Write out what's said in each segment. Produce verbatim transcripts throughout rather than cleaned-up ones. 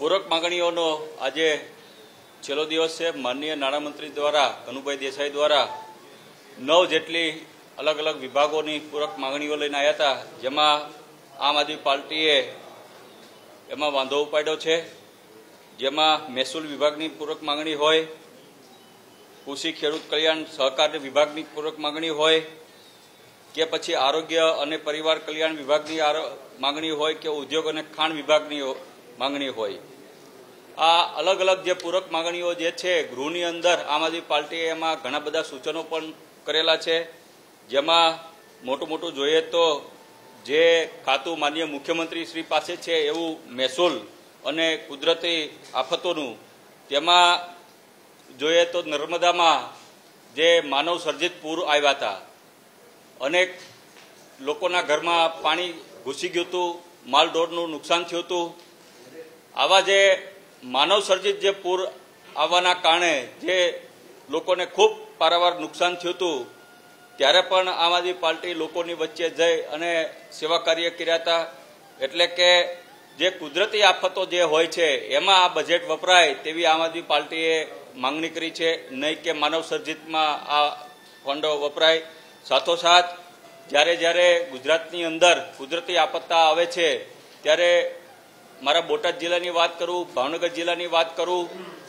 પૂરક માંગણીઓનો આજે છેલ્લો દિવસ છે। માનનીય નાણામંત્રી દ્વારા કનુભાઈ દેસાઈ દ્વારા નવ જેટલી અલગ અલગ વિભાગોની પૂરક માંગણીઓ લઈને આવ્યા હતા, જેમાં આમ આદમી પાર્ટીએ એમાં વાંધો ઉપાડ્યો છે। જેમાં મહેસૂલ વિભાગની પૂરક માંગણી હોય, કૃષિ ખેડૂત કલ્યાણ સહકાર વિભાગની પૂરક માંગણી હોય કે પછી આરોગ્ય અને પરિવાર કલ્યાણ વિભાગની માંગણી હોય કે ઉદ્યોગ અને ખાણ વિભાગની માંગણી હોય, આ અલગ અલગ જે પૂરક માંગણીઓ જે છે ગૃહની અંદર આમ આદમી પાર્ટીએ એમાં ઘણા બધા સૂચનો પણ કરેલા છે। જેમાં મોટું મોટું જોઈએ તો જે ખાતું માનનીય મુખ્યમંત્રી શ્રી પાસે છે એવું મહેસૂલ અને કુદરતી આફતોનું, તેમાં જોઈએ તો નર્મદામાં જે માનવ સર્જિત પૂર આવ્યા હતા, અનેક લોકોના ઘરમાં પાણી ઘૂસી ગયું હતું, માલઢોરનું નુકસાન થયું હતું। આવા જે માનવ સર્જિત જે પૂર આવવાના કારણે જે લોકોને ખૂબ પારાવાર નુકસાન થયું હતું, ત્યારે પણ આમ આદમી પાર્ટી લોકોની વચ્ચે જઈ અને સેવા કાર્ય કર્યા હતા। એટલે કે જે કુદરતી આફતો જે હોય છે એમાં આ બજેટ વપરાય તેવી આમ આદમી પાર્ટીએ માંગણી કરી છે, નહીં કે માનવ સર્જિતમાં આ ફંડો વપરાય। સાથોસાથ જ્યારે જ્યારે ગુજરાતની અંદર કુદરતી આપત્તા આવે છે ત્યારે મારા બોટાદ જિલ્લાની વાત કરું, ભાવનગર જિલ્લાની વાત કરું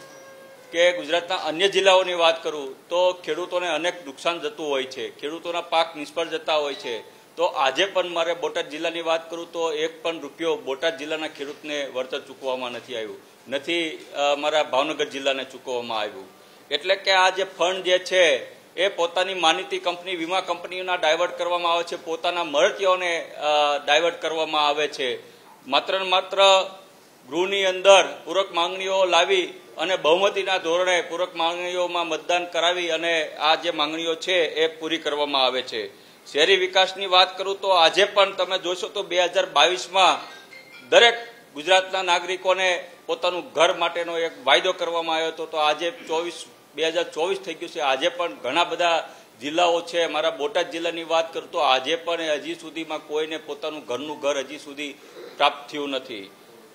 કે ગુજરાતના અન્ય જિલ્લાઓની વાત કરું તો ખેડૂતોને અનેક નુકસાન જતું હોય છે, ખેડૂતોના પાક નિષ્ફળ જતા હોય છે। તો આજે પણ મારે બોટાદ જિલ્લાની વાત કરું તો એક પણ રૂપિયો બોટાદ જિલ્લાના ખેડૂતને વળતર ચૂકવવામાં નથી આવ્યું, નથી મારા ભાવનગર જિલ્લાને ચૂકવવામાં આવ્યું। એટલે કે આ જે ફંડ જે છે એ પોતાની માનીતી કંપની, વીમા કંપનીઓના ડાયવર્ટ કરવામાં આવે છે, પોતાના મળતીઓને ડાયવર્ટ કરવામાં આવે છે। માત્ર ને માત્ર ગૃહની અંદર પૂરક માંગણીઓ લાવી અને બહુમતીના ધોરણે પૂરક માંગણીઓમાં મતદાન કરાવી અને આ જે માંગણીઓ છે એ પૂરી કરવામાં આવે છે। શહેરી વિકાસની વાત કરું તો આજે પણ તમે જોશો તો બે હજાર બાવીસમાં દરેક ગુજરાતના નાગરિકોને પોતાનું ઘર માટેનો એક વાયદો કરવામાં આવ્યો હતો, તો આજે ચોવીસ બે હજાર ચોવીસ થઈ ગયું છે। આજે પણ ઘણા બધા જિલ્લાઓ છે, મારા બોટાદ જિલ્લાની વાત કરું તો આજે પણ હજી સુધીમાં કોઈને પોતાનું ઘરનું ઘર હજી સુધી પ્રાપ્ત થયું નથી।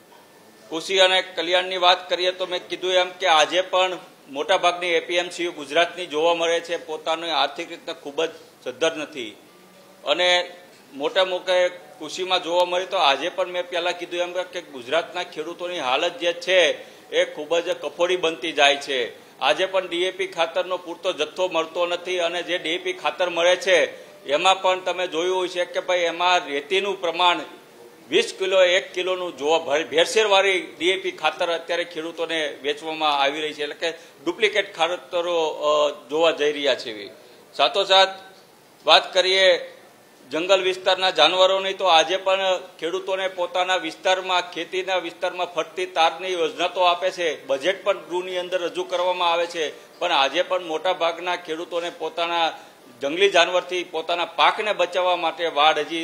કૃષિ અને કલ્યાણની વાત કરીએ તો મેં કીધું એમ કે આજે પણ મોટાભાગની એપીએમસીઓ ગુજરાતની જોવા મળે છે, પોતાની આર્થિક રીતે ખૂબ જ સદ્ધર નથી। અને મોટા મોટા કૃષિમાં જોવા મળે તો આજે પણ મેં પહેલાં કીધું એમ કે ગુજરાતના ખેડૂતોની હાલત જે છે એ ખૂબ જ કફોડી બનતી જાય છે। આજે પણ ડીએપી ખાતરનો પૂરતો જથ્થો મળતો નથી, અને જે ડીએપી ખાતર મળે છે એમાં પણ તમે જોયું હોય છે કે ભાઈ એમાં રેતીનું પ્રમાણ વીસ કિલો એક કિલોનું જોવા ભેળસેળવાળી ડીએપી ખાતર અત્યારે ખેડૂતોને વેચવામાં આવી રહી છે, એટલે કે ડુપ્લિકેટ ખાતરો જોવા જઈ રહ્યા છે। સાથોસાથ વાત કરીએ જંગલ વિસ્તારના જાનવરોની તો આજે પણ ખેડૂતોને પોતાના વિસ્તારમાં, ખેતીના વિસ્તારમાં ફરતી તારની યોજના તો આપે છે, બજેટ પણ ગૃહની અંદર રજૂ કરવામાં આવે છે, પણ આજે પણ મોટા ભાગના ખેડૂતોને પોતાના જંગલી જાનવરથી પોતાના પાકને બચાવવા માટે વાડ હજી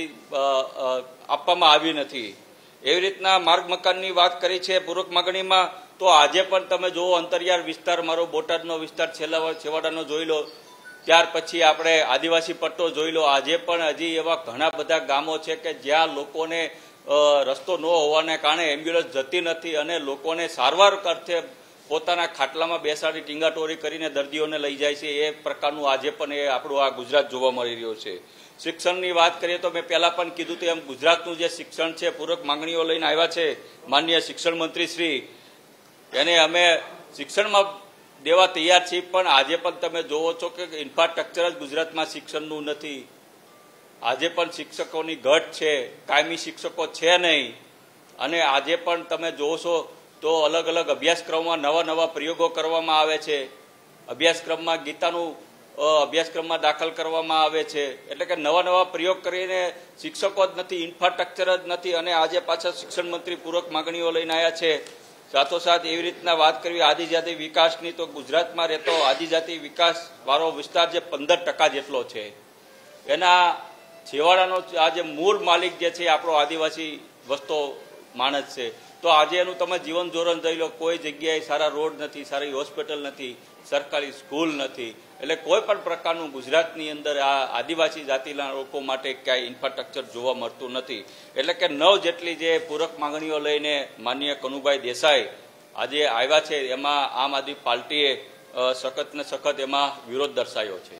આપવામાં આવી નથી। એવી રીતના માર્ગ મકાનની વાત કરી છે પૂરક માંગણીમાં, તો આજે પણ તમે જુઓ અંતરિયાળ વિસ્તાર, મારો બોટાદનો વિસ્તાર છેલ્લા છેવાડાનો જોઈ લો, ત્યાર પછી આપણે આદિવાસી પટ્ટો જોઈ લો, આજે પણ હજી એવા ઘણા બધા ગામો છે કે જ્યાં લોકોને રસ્તો ન હોવાને કારણે એમ્બ્યુલન્સ જતી નથી અને લોકોને સારવાર અર્થે પોતાના ખાટલામાં બેસાડી ટીંગાટોરી કરીને દર્દીઓને લઈ જાય છે। એ પ્રકારનું આજે પણ એ આપણું આ ગુજરાત જોવા મળી રહ્યો છે। શિક્ષણની વાત કરીએ તો મેં પહેલાં પણ કીધું હતું એમ ગુજરાતનું જે શિક્ષણ છે પૂરક માંગણીઓ લઈને આવ્યા છે માનનીય શિક્ષણ મંત્રી શ્રી, એને અમે શિક્ષણમાં દેવા તૈયાર છીએ, પણ આજે પણ તમે જોવો છો કે ઇન્ફ્રાસ્ટ્રક્ચર જ ગુજરાતમાં શિક્ષણનું નથી। આજે પણ શિક્ષકોની ઘટ છે, કાયમી શિક્ષકો છે નહીં, અને આજે પણ તમે જોશો તો અલગ અલગ અભ્યાસક્રમમાં નવા નવા પ્રયોગો કરવામાં આવે છે, અભ્યાસક્રમમાં ગીતાનું અભ્યાસક્રમમાં દાખલ કરવામાં આવે છે, એટલે કે નવા નવા પ્રયોગ કરીને શિક્ષકો જ નથી, ઇન્ફ્રાસ્ટ્રક્ચર જ નથી, અને આજે પાછા શિક્ષણ મંત્રી પૂરક માંગણીઓ લઈને આવ્યા છે। સાથોસાથ એવી રીતના વાત કરવી આદિજાતિ વિકાસની, તો ગુજરાતમાં રહેતો આદિજાતિ વિકાસ વાળો વિસ્તાર જે પંદર ટકા જેટલો છે, એના છેવાડાનો આ જે મૂળ માલિક જે છે આપણો આદિવાસી વસ્તો માણસ છે, તો આજે એનું તમે જીવન ધોરણ જોઈ લો, કોઈ જગ્યાએ સારા રોડ નથી, સારી હોસ્પિટલ નથી, સરકારી સ્કૂલ નથી, એટલે કોઈ પણ પ્રકારનું ગુજરાતની અંદર આ આદિવાસી જાતિના લોકો માટે ક્યાંય ઇન્ફ્રાસ્ટ્રક્ચર જોવા મળતું નથી. એટલે કે નવ જેટલી જે પૂરક માંગણીઓ લઈને માનનીય કનુભાઈ દેસાઈ આજે આવ્યા છે, એમાં આમ આદમી પાર્ટીએ સખત ને સખત એમાં વિરોધ દર્શાવ્યો છે.